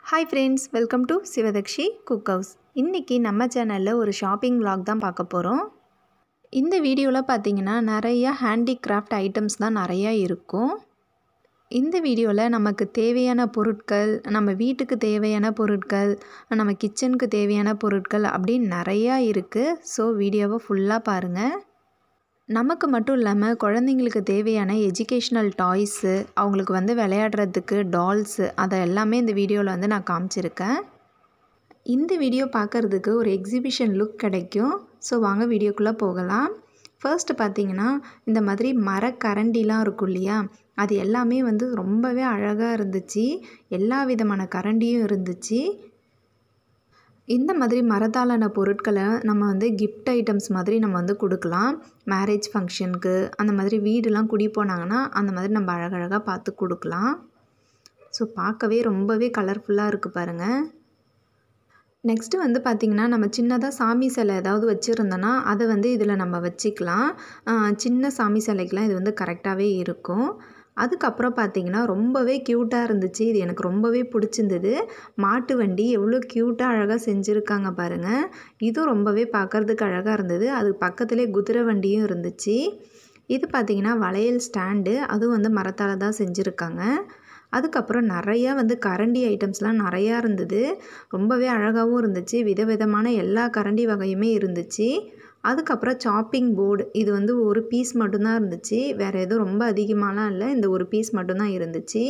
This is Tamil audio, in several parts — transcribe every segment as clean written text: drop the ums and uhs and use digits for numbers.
Hi friends, welcome to Sivadakshi Cook House. இன்னைக்கு நம்ம சேனல்ல ஒரு ஷாப்பிங் vlog தான் பார்க்க போறோம். இந்த வீடியோல பாத்தீங்கன்னா நிறைய ஹேண்டிகிராஃப்ட் ஐட்டம்ஸ் தான் நிறைய இருக்கும். இந்த வீடியோல நமக்கு தேவையான பொருட்கள், நம்ம வீட்டுக்கு தேவையான பொருட்கள், நம்ம கிச்சனுக்கு தேவையான பொருட்கள் அப்படி நிறைய இருக்கு. சோ வீடியோவை ஃபுல்லா பாருங்க. நமக்கு மட்டும் இல்லாம குழந்தைகளுக்கு தேவையான எஜுகேஷனல் டாய்ஸ், அவங்களுக்கு வந்து விளையாடுறதுக்கு டால்ஸ் அத எல்லாமே இந்த வீடியோல வந்து நான் காமிச்சிருக்கேன். இந்த வீடியோ பார்க்கிறதுக்கு ஒரு எக்ஸிபிஷன் லுக் கிடைக்கும். சோ வாங்க வீடியோக்குள்ள போகலாம். ஃபர்ஸ்ட் பாத்தீங்கன்னா இந்த மாதிரி மரக்கரண்டிலாம் இருக்கும் இல்லையா? அது எல்லாமே வந்து ரொம்பவே அழகா இருந்துச்சு. எல்லா விதமான கரண்டியும் இருந்துச்சு. இந்த மாதிரி மரத்தாலான பொருட்களை நம்ம வந்து கிஃப்ட் ஐட்டம்ஸ் மாதிரி நம்ம வந்து கொடுக்கலாம். மேரேஜ் ஃபங்க்ஷனுக்கு அந்த மாதிரி வீடுலாம் குடி போனாங்கன்னா அந்த மாதிரி நம்ம அழகழகாக பார்த்து கொடுக்கலாம். ஸோ பார்க்கவே ரொம்பவே கலர்ஃபுல்லாக இருக்குது பாருங்கள். நெக்ஸ்ட்டு வந்து பார்த்திங்கன்னா நம்ம சின்னதாக சாமி சிலை ஏதாவது வச்சுருந்தோன்னா அதை வந்து இதில் நம்ம வச்சுக்கலாம். சின்ன சாமி சிலைக்கெலாம் இது வந்து கரெக்டாகவே இருக்கும். அதுக்கப்புறம் பார்த்திங்கன்னா ரொம்பவே க்யூட்டாக இருந்துச்சு. இது எனக்கு ரொம்பவே பிடிச்சிருந்தது. மாட்டு வண்டி எவ்வளோ க்யூட்டாக அழகாக செஞ்சுருக்காங்க பாருங்கள். இதுவும் ரொம்பவே பார்க்குறதுக்கு அழகாக இருந்தது. அது பக்கத்துலேயே குதிரை வண்டியும் இருந்துச்சு. இது பார்த்திங்கன்னா வளையல் ஸ்டாண்டு, அதுவும் வந்து மரத்தால் தான் செஞ்சுருக்காங்க. அதுக்கப்புறம் நிறையா வந்து கரண்டி ஐட்டம்ஸ்லாம் நிறையா இருந்தது. ரொம்பவே அழகாகவும் இருந்துச்சு. விதவிதமான எல்லா கரண்டி வகையுமே இருந்துச்சு. அதுக்கப்புறம் சாப்பிங் போர்டு, இது வந்து ஒரு பீஸ் மட்டும்தான் இருந்துச்சு. வேறு எதுவும் ரொம்ப அதிகமாகலாம் இல்லை, இந்த ஒரு பீஸ் மட்டும்தான் இருந்துச்சு.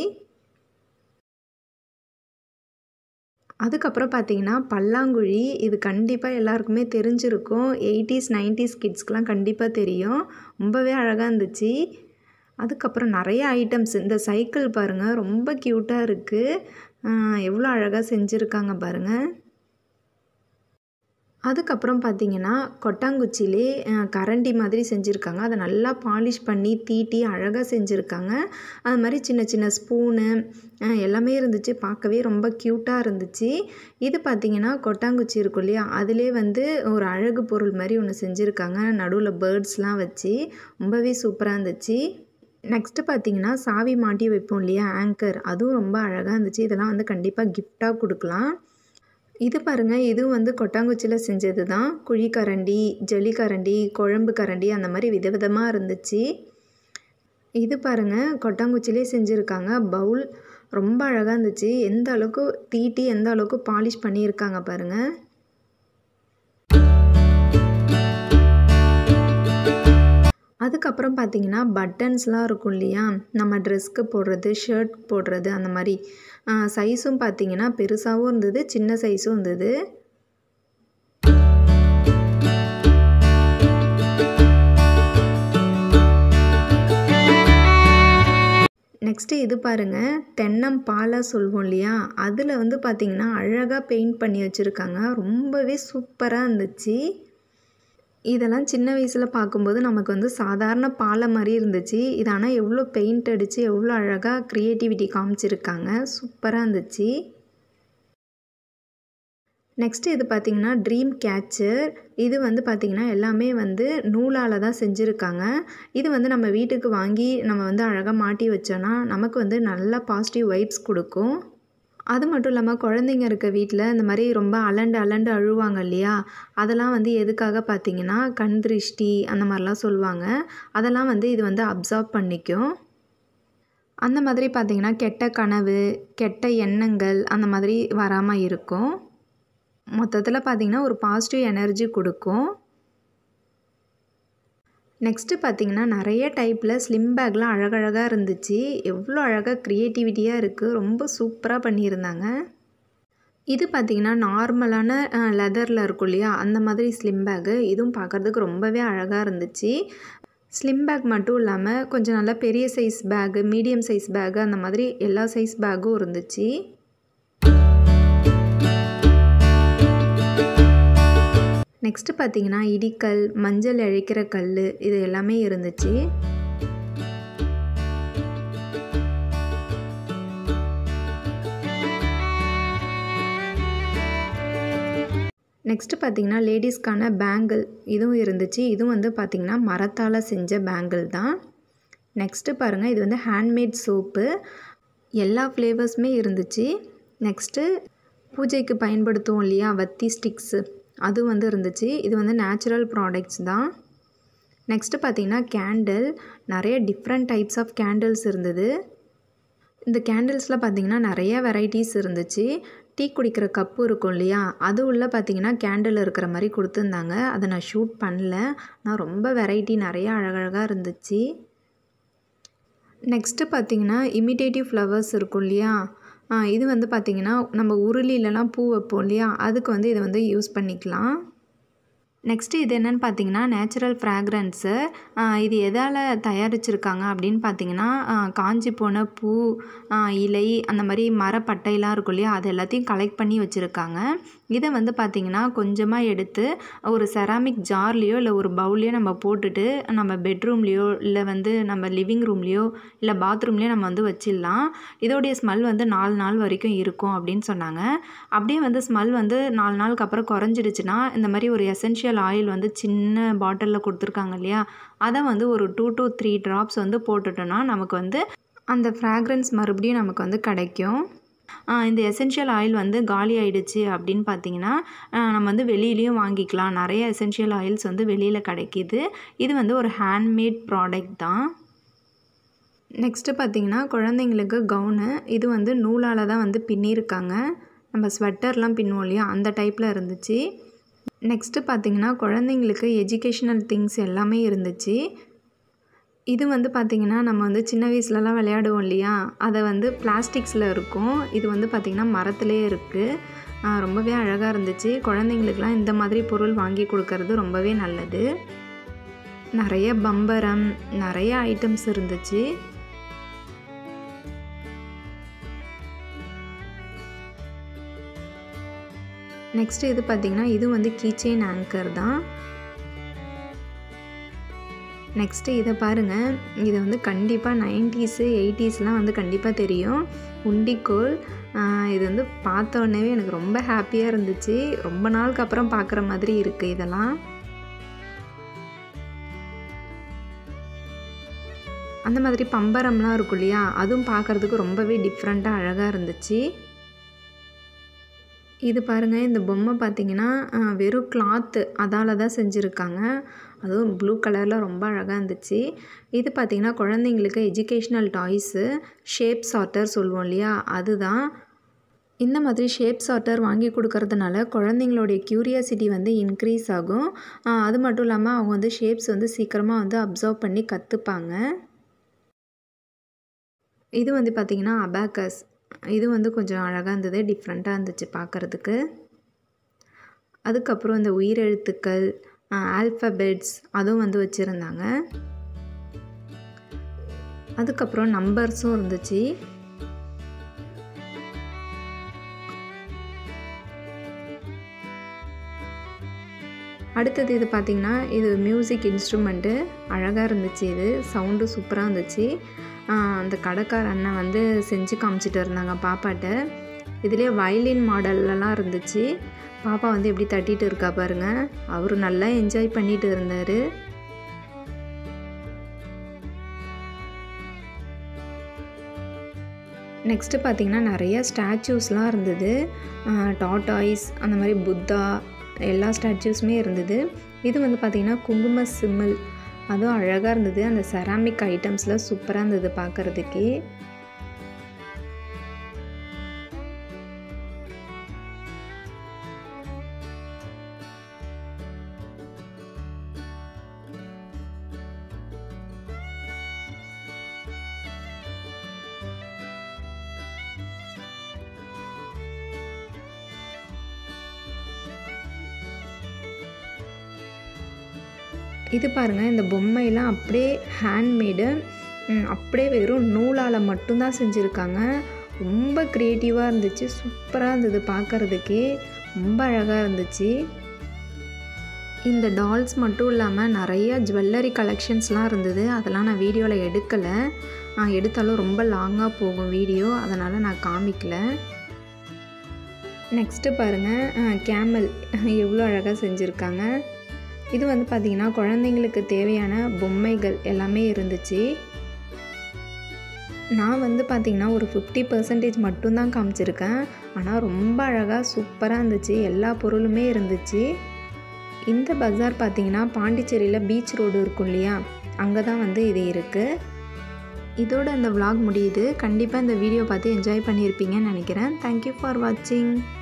அதுக்கப்புறம் பார்த்திங்கன்னா பல்லாங்குழி, இது கண்டிப்பாக எல்லாருக்குமே தெரிஞ்சிருக்கும். 80s 90s கிட்ஸ்க்கெலாம் கண்டிப்பாக தெரியும். ரொம்பவே அழகாக இருந்துச்சு. அதுக்கப்புறம் நிறைய ஐட்டம்ஸ், இந்த சைக்கிள் பாருங்கள் ரொம்ப க்யூட்டாக இருக்குது. எவ்வளோ அழகாக செஞ்சுருக்காங்க பாருங்கள். அதுக்கப்புறம் பார்த்திங்கன்னா கொட்டாங்குச்சிலே கரண்டி மாதிரி செஞ்சுருக்காங்க. அதை நல்லா பாலிஷ் பண்ணி தீட்டி அழகாக செஞ்சுருக்காங்க. அது மாதிரி சின்ன சின்ன ஸ்பூனு எல்லாமே இருந்துச்சு. பார்க்கவே ரொம்ப க்யூட்டாக இருந்துச்சு. இது பார்த்திங்கன்னா கொட்டாங்குச்சி இருக்கும் இல்லையா, அதிலே வந்து ஒரு அழகு பொருள் மாதிரி ஒன்று செஞ்சுருக்காங்க. நடுவில் பேர்ட்ஸ்லாம் வச்சு ரொம்பவே சூப்பராக இருந்துச்சு. நெக்ஸ்ட்டு பார்த்திங்கன்னா சாவி மாட்டி வைப்போம் இல்லையா, ஆங்கர், அதுவும் ரொம்ப அழகாக இருந்துச்சு. இதெல்லாம் வந்து கண்டிப்பாக கிஃப்டாக கொடுக்கலாம். இது பாருங்கள், இதுவும் வந்து கொட்டாங்குச்சியில் செஞ்சது தான். குழிக்கரண்டி, ஜல்லிக்கரண்டி, குழம்பு கரண்டி அந்த மாதிரி விதவிதமாக இருந்துச்சு. இது பாருங்கள் கொட்டாங்குச்சிலே செஞ்சுருக்காங்க. பவுல் ரொம்ப அழகாக இருந்துச்சு. எந்த அளவுக்கு தீட்டி எந்த அளவுக்கு பாலிஷ் பண்ணியிருக்காங்க பாருங்கள். அதுக்கப்புறம் பார்த்திங்கன்னா பட்டன்ஸ்லாம் இருக்கும் இல்லையா, நம்ம ட்ரெஸ்க்கு போடுறது, ஷர்ட் போடுறது, அந்த மாதிரி சைஸும் பார்த்திங்கன்னா பெருசாகவும் இருந்தது, சின்ன சைஸும் இருந்தது. நெக்ஸ்ட்டு இது பாருங்கள், தென்னம்பாலை சொல்வோம் இல்லையா, அதில் வந்து பார்த்திங்கன்னா அழகாக பெயிண்ட் பண்ணி வச்சுருக்காங்க. ரொம்பவே சூப்பராக இருந்துச்சு. இதெல்லாம் சின்ன வயசில் பார்க்கும்போது நமக்கு வந்து சாதாரண பாலை மாதிரி இருந்துச்சு. இது ஆனால் எவ்வளோ பெயிண்ட் அடித்து எவ்வளோ அழகாக க்ரியேட்டிவிட்டி காமிச்சிருக்காங்க. சூப்பராக இருந்துச்சு. நெக்ஸ்ட்டு இது பார்த்திங்கன்னா ட்ரீம் கேச்சர். இது வந்து பார்த்திங்கன்னா எல்லாமே வந்து நூலால் தான் செஞ்சுருக்காங்க. இது வந்து நம்ம வீட்டுக்கு வாங்கி நம்ம வந்து அழகாக மாட்டி வச்சோன்னா நமக்கு வந்து நல்ல பாசிட்டிவ் வைப்ஸ் கொடுக்கும். அது மட்டும் இல்லாமல் குழந்தைங்க இருக்க வீட்டில் இந்த மாதிரி ரொம்ப அலண்டு அழுவாங்க இல்லையா, அதெல்லாம் வந்து எதுக்காக பார்த்திங்கன்னா கண் திருஷ்டி அந்த மாதிரிலாம் சொல்லுவாங்க. அதெல்லாம் வந்து இது வந்து அப்சார்ப் பண்ணிக்கும். அந்த மாதிரி பார்த்திங்கன்னா கெட்ட கனவு, கெட்ட எண்ணங்கள் அந்த மாதிரி வராமல் இருக்கும். மொத்தத்தில் பார்த்திங்கன்னா ஒரு பாசிட்டிவ் எனர்ஜி கொடுக்கும். நெக்ஸ்ட்டு பார்த்திங்கன்னா நிறைய டைப்பில் ஸ்லிம் பேக்லாம் அழகழகாக இருந்துச்சு. எவ்வளோ அழகாக க்ரியேட்டிவிட்டியாக இருக்குது. ரொம்ப சூப்பராக பண்ணியிருந்தாங்க. இது பார்த்திங்கன்னா நார்மலான லெதரில் இருக்கும் இல்லையா, அந்த மாதிரி ஸ்லிம் பேக்கு. இதுவும் பார்க்குறதுக்கு ரொம்பவே அழகாக இருந்துச்சு. ஸ்லிம் பேக் மட்டும் இல்லாமல் கொஞ்சம் நல்லா பெரிய size bag, medium size bag, அந்த மாதிரி எல்லா சைஸ் பேக்கும் இருந்துச்சு. நெக்ஸ்ட்டு பார்த்திங்கன்னா இடிக்கல், மஞ்சள் அழிக்கிற கல், இது எல்லாமே இருந்துச்சு. நெக்ஸ்ட்டு பார்த்திங்கன்னா லேடிஸ்க்கான பேங்கிள், இதுவும் இருந்துச்சு. இதுவும் வந்து பார்த்திங்கன்னா மரத்தால் செஞ்ச பேங்கிள் தான். நெக்ஸ்ட்டு பாருங்கள், இது வந்து ஹேண்ட்மேட் சோப்பு. எல்லா ஃப்ளேவர்ஸுமே இருந்துச்சு. நெக்ஸ்ட்டு பூஜைக்கு பயன்படுத்துவோம் இல்லையா வத்தி ஸ்டிக்ஸு, அது வந்து இருந்துச்சு. இது வந்து நேச்சுரல் ப்ராடக்ட்ஸ் தான். நெக்ஸ்ட்டு பார்த்திங்கன்னா கேண்டில், நிறைய டிஃப்ரெண்ட் டைப்ஸ் ஆஃப் கேண்டில்ஸ் இருந்தது. இந்த கேண்டில்ஸில் பார்த்திங்கன்னா நிறைய வெரைட்டிஸ் இருந்துச்சு. டீ குடிக்கிற கப்பு இருக்கும் இல்லையா, அது உள்ளே பார்த்திங்கன்னா கேண்டில் இருக்கிற மாதிரி கொடுத்துருந்தாங்க. அதை நான் ஷூட் பண்ணல, நான் ரொம்ப வெரைட்டி நிறைய அழகழகாக இருந்துச்சு. நெக்ஸ்ட்டு பார்த்திங்கன்னா இமிடேட்டிவ் ஃப்ளவர்ஸ் இருக்கும் இல்லையா, இது வந்து பார்த்திங்கன்னா நம்ம உருளிலலாம் பூ வைப்போம் இல்லையா, அதுக்கு வந்து இதை வந்து யூஸ் பண்ணிக்கலாம். நெக்ஸ்ட்டு இது என்னென்னு பார்த்தீங்கன்னா நேச்சுரல் ஃப்ராக்ரன்ஸு. இது எதால் தயாரிச்சிருக்காங்க அப்படின்னு பார்த்தீங்கன்னா காஞ்சி போன பூ, இலை, அந்த மாதிரி மரப்பட்டையெல்லாம் இருக்கும் இல்லையா, அது எல்லாத்தையும் கலெக்ட் பண்ணி வச்சுருக்காங்க. இதை வந்து பார்த்திங்கன்னா கொஞ்சமாக எடுத்து ஒரு செராமிக் ஜார்லேயோ இல்லை ஒரு பவுல்லையோ நம்ம போட்டுட்டு நம்ம பெட்ரூம்லேயோ இல்லை வந்து நம்ம லிவிங் ரூம்லேயோ இல்லை பாத்ரூம்லேயோ நம்ம வந்து வச்சிடலாம். இதோடைய ஸ்மெல் வந்து 4 நாள் வரைக்கும் இருக்கும் அப்படின்னு சொன்னாங்க. அப்படியே வந்து ஸ்மெல் வந்து 4 நாளுக்கு அப்புறம் குறைஞ்சிடுச்சுன்னா இந்த மாதிரி ஒரு எசென்ஷியல் ஆயில் வந்து சின்ன பாட்டிலில் கொடுத்துருக்காங்க இல்லையா, அதை வந்து ஒரு 2 to 3 drops வந்து போட்டுட்டோன்னா நமக்கு வந்து அந்த ஃப்ராக்ரன்ஸ் மறுபடியும் நமக்கு வந்து கிடைக்கும். இந்த எசென்ஷியல் ஆயில் வந்து காலி ஆகிடுச்சு அப்படின்னு பார்த்தீங்கன்னா நம்ம வந்து வெளியிலையும் வாங்கிக்கலாம். நிறைய எசென்ஷியல் ஆயில்ஸ் வந்து வெளியில் கிடைக்கிது. இது வந்து ஒரு ஹேண்ட்மேட் ப்ராடக்ட் தான். நெக்ஸ்ட்டு பார்த்திங்கன்னா குழந்தைங்களுக்கு கவுனு, இது வந்து நூலால் தான் வந்து பின்னியிருக்காங்க. நம்ம ஸ்வெட்டர்லாம் பின்னுவோம் இல்லையா, அந்த டைப்பில் இருந்துச்சு. நெக்ஸ்ட்டு பார்த்திங்கன்னா குழந்தைங்களுக்கு எஜுகேஷ்னல் திங்ஸ் எல்லாமே இருந்துச்சு. இது வந்து பார்த்திங்கன்னா நம்ம வந்து சின்ன வயசுலலாம் விளையாடுவோம் இல்லையா, அதை வந்து பிளாஸ்டிக்ஸில் இருக்கும். இது வந்து பார்த்திங்கன்னா மரத்துலேயே இருக்குது. ரொம்பவே அழகாக இருந்துச்சு. குழந்தைங்களுக்குலாம் இந்த மாதிரி பொருள் வாங்கி கொடுக்கறது ரொம்பவே நல்லது. நிறைய பம்பரம், நிறைய ஐட்டம்ஸ் இருந்துச்சு. நெக்ஸ்ட்டு இது பார்த்திங்கன்னா இது வந்து கீச்செயின் ஆங்கர் தான். நெக்ஸ்ட்டு இதை பாருங்கள், இதை வந்து கண்டிப்பாக 90s 80sலாம் வந்து கண்டிப்பாக தெரியும். உண்டிக்கோல். இது வந்து பார்த்த உடனே எனக்கு ரொம்ப ஹாப்பியாக இருந்துச்சு. ரொம்ப நாளுக்கு அப்புறம் பார்க்குற மாதிரி இருக்குது இதெல்லாம். அந்த மாதிரி பம்பரம்லாம் இருக்கும் இல்லையா, அதுவும் பார்க்குறதுக்கு ரொம்பவே டிஃப்ரெண்ட்டாக அழகாக இருந்துச்சு. இது பாருங்கள், இந்த பொம்மை பார்த்திங்கன்னா வெறும் கிளாத்து அதால் தான் செஞ்சுருக்காங்க. அதுவும் ப்ளூ கலரில் ரொம்ப அழகாக இருந்துச்சு. இது பார்த்திங்கன்னா குழந்தைங்களுக்கு எஜுகேஷ்னல் டாய்ஸு, ஷேப் சார்ட்டர் சொல்லுவோம் இல்லையா, அதுதான். இந்த மாதிரி ஷேப் சார்ட்டர் வாங்கி கொடுக்கறதுனால குழந்தைங்களுடைய க்யூரியாசிட்டி வந்து இன்க்ரீஸ் ஆகும். அது மட்டும் இல்லாமல் அவங்க வந்து ஷேப்ஸ் வந்து சீக்கிரமாக வந்து அப்சர்வ் பண்ணி கற்றுப்பாங்க. இது வந்து பார்த்திங்கன்னா அபாக்கஸ். இது வந்து கொஞ்சம் அழகாக இருந்தது, டிஃப்ரெண்ட்டாக இருந்துச்சு பார்க்குறதுக்கு. அதுக்கப்புறம் இந்த உயிரெழுத்துக்கள், ஆல்ஃபபெட்ஸ் அதுவும் வந்து வச்சுருந்தாங்க. அதுக்கப்புறம் நம்பர்ஸும் இருந்துச்சு. அடுத்தது இது பார்த்திங்கன்னா இது மியூசிக் இன்ஸ்ட்ருமெண்ட்டு. அழகாக இருந்துச்சு. இது சவுண்டு சூப்பராக இருந்துச்சு. அந்த கடைக்கார அண்ணன் வந்து செஞ்சு காமிச்சிட்டு இருந்தாங்க பாப்பாட்ட. இதுலேயே வயலின் மாடல்லலாம் இருந்துச்சு. பாப்பா வந்து எப்படி தட்டிட்டு இருக்கா பாருங்கள். அவர் நல்லா என்ஜாய் பண்ணிட்டு இருந்தார். நெக்ஸ்ட்டு பார்த்திங்கன்னா நிறைய ஸ்டாச்சூஸ்லாம் இருந்தது. டாட்டாய்ஸ், அந்த மாதிரி புத்தா, எல்லா ஸ்டாச்சூஸுமே இருந்தது. இது வந்து பார்த்திங்கன்னா குங்கும சிமிழ், அதுவும் அழகாக இருந்தது. அந்த செராமிக் ஐட்டம்ஸில் சூப்பராக இருந்தது பார்க்குறதுக்கே. இது பாருங்கள், இந்த பொம்மையெல்லாம் அப்படியே ஹேண்ட்மேடு. அப்படியே வெறும் நூலால் மட்டும்தான் செஞ்சுருக்காங்க. ரொம்ப க்ரியேட்டிவாக இருந்துச்சு. சூப்பராக இருந்தது பார்க்குறதுக்கே. ரொம்ப அழகாக இருந்துச்சு. இந்த டால்ஸ் மட்டும் இல்லாமல் நிறைய ஜுவல்லரி கலெக்ஷன்ஸ்லாம் இருந்தது. அதெல்லாம் நான் வீடியோவில் எடுக்கலை. எடுத்தாலும் ரொம்ப லாங்காக போகும் வீடியோ, அதனால் நான் காமிக்கல. நெக்ஸ்ட்டு பாருங்கள், கேமல் எவ்வளோ அழகாக செஞ்சுருக்காங்க. இது வந்து பார்த்திங்கன்னா குழந்தைங்களுக்கு தேவையான பொம்மைகள் எல்லாமே இருந்துச்சு. நான் வந்து பார்த்திங்கன்னா ஒரு 50% மட்டும்தான் காமிச்சிருக்கேன். ஆனால் ரொம்ப அழகாக சூப்பராக இருந்துச்சு. எல்லா பொருளுமே இருந்துச்சு. இந்த பஜார் பார்த்திங்கன்னா பாண்டிச்சேரியில் பீச் ரோடு இருக்கும் இல்லையா, அங்கே தான் வந்து இது இருக்குது. இதோட இந்த vlog முடியுது. கண்டிப்பாக இந்த வீடியோ பார்த்து என்ஜாய் பண்ணியிருப்பீங்கன்னு நினைக்கிறேன். தேங்க்யூ ஃபார் வாட்சிங்.